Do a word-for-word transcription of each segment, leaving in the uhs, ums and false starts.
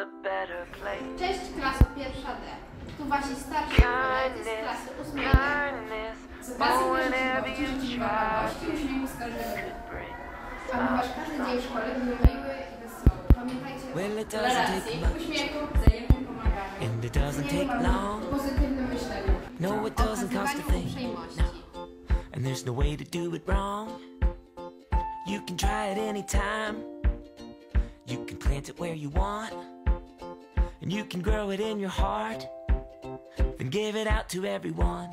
Cześć klaso pierwsza D. Tu wasi starsi koledzy z klasy ósmej D. Z okazji życzliwości życzliwa radości, uśmiechu z każdego dnia. Aby wasz każdy dzień w szkole był miły i wesoły. Pamiętajcie o tolerancji, uśmiechu, wzajemnym pomaganiu, istnieniu pozytywnym myśleniu, okazywaniu uprzejmości. And there's no way to do it wrong. You can try it anytime. You can plant it where you want, and you can grow it in your heart, then give it out to everyone.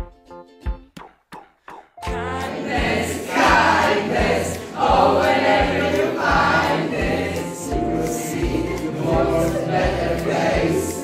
Kindness, kindness, oh, whenever you find this, you will see the world's a better place.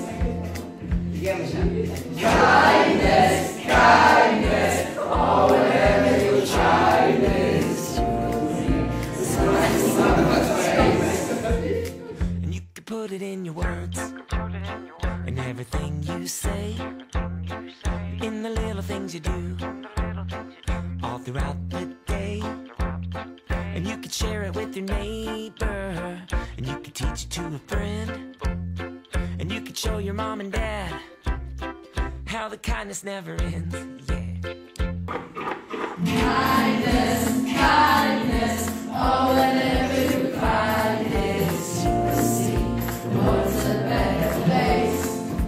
Kindness, kindness, oh, whenever you try this, you will see the world's a better place. And you can put it in your words, in everything you say, in the little things you do, all throughout the day. And you can share it with your neighbor, and you can teach it to a friend, and you can show your mom and dad how the kindness never ends. Yeah. Kindness, kindness, oh, whenever you find this, you will see the world's a better place.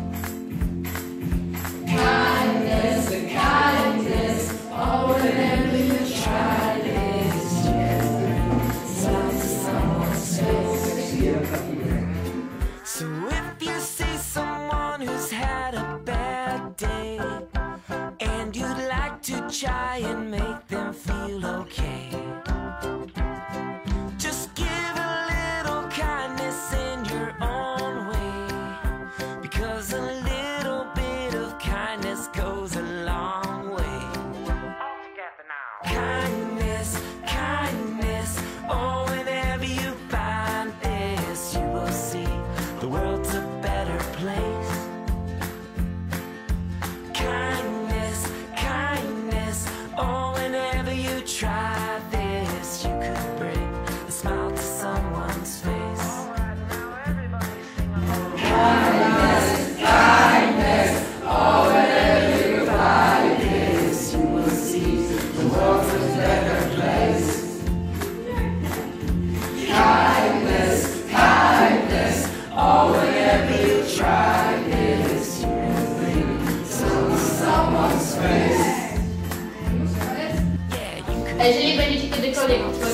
Kindness, kindness, oh, whenever you try this, you will smile to someone's face. So if you see someone who's had a bad day, and you'd like to try and make them feel okay, just give a little kindness in your own way, because a little bit of kindness goes a long way. All together now. Kindness, kindness, oh, whenever you find this, you will see the world's a better place. Kindness, kindness, oh, whenever you try this, you could bring a smile to someone's face. Kindness, kindness, oh, whenever you find this, you will see the world's a better place. Kindness, kindness, oh, whenever you try this, you will bring a smile to someone's face. A jeżeli będziecie kiedykolwiek